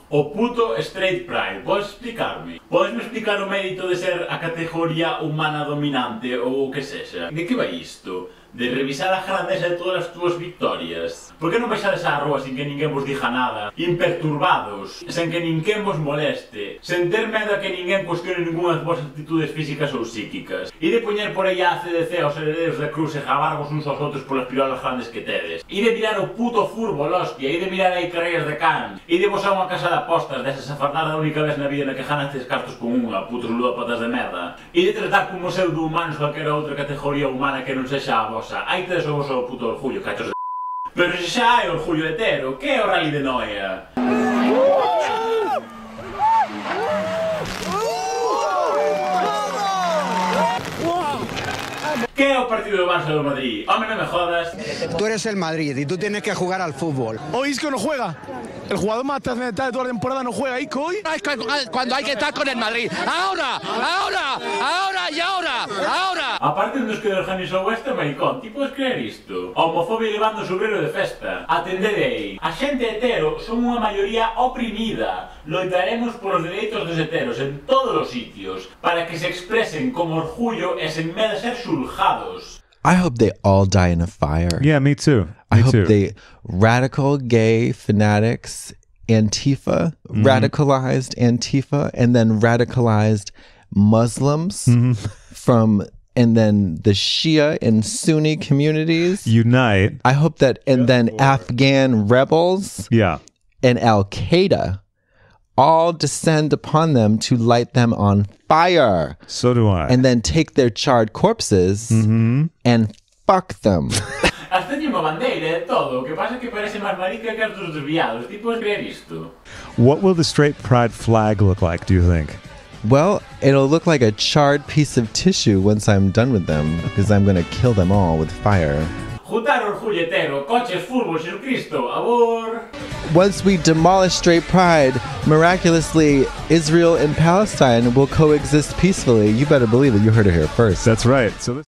O puto Straight Pride, podes explicarme? Podes me explicar o mérito de ser a categoría humana dominante ou o que sexa? De que vai isto? De revisar a grandeza de todas as túas victorias? Por que non baixades á rúa sin que ninguén vos diga nada? Imperturbados, sen que ninguén vos moleste, sen ter medo a que ninguén cuestione ninguna das vosas actitudes físicas ou psíquicas, e de poñer por aí a CDC aos herederos da Cruz e jabarvos uns aos outros polas pirolas grandes que tedes, e de mirar o puto fútbol, hostia, e de mirar aí carreiras de can, e de vos a unha casa de apostas desas a fardar da única vez na vida na que ganastes cartos con unha, putos ludópatas de merda, e de tratar como pseudo-humanos calquera outra categoría humana que non sexa a vosa. Aí tedes o voso puto orgullo, cachos de... Pero se xa hai orgullo hetero, que é o Rally de Noia? ¿Qué es el partido de Barça de Madrid? Hombre, no me jodas. Tú eres el Madrid y tú tienes que jugar al fútbol. Hoy Isco no juega. El jugador más trascendental de toda la temporada no juega. Isco hoy. Cuando hay que estar con el Madrid. Ahora. Aparte dos que organizou este maricón, ti podes creer isto? A homofobia levando o sobrero de festa. Atendede aí. A xente hetero son unha maioría oprimida. Loitaremos polos dereitos dos heteros en todos os sitios para que se expresen con orgullo e sen medo a ser xulgados. I hope they all die in a fire. Yeah, me too. I hope they radical gay fanatics, Antifa, radicalized Antifa, and then radicalized Muslims from, and then the Shia and Sunni communities unite. I hope that, and then Afghan rebels and Al-Qaeda all descend upon them to light them on fire. So do I. And then take their charred corpses and fuck them. Hasta tiene unha bandeira de todo, o que pasa é que parece máis marica que os dos desviados. Ti podes creer isto? What will the straight pride flag look like, do you think? Well, it'll look like a charred piece of tissue once I'm done with them, because I'm going to kill them all with fire. Juntar orgullo hetero, coches, fútbol, Jesucristo, amor. Once we demolish straight pride, miraculously, Israel and Palestine will coexist peacefully. You better believe it. You heard it here first. That's right. So